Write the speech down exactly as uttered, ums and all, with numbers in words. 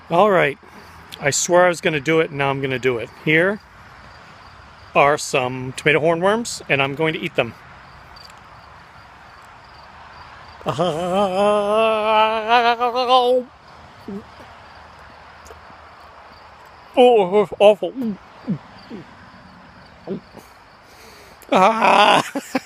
All right, I swear I was going to do it, and now I'm going to do it. Here are some tomato hornworms, and I'm going to eat them. Oh, awful. Ah.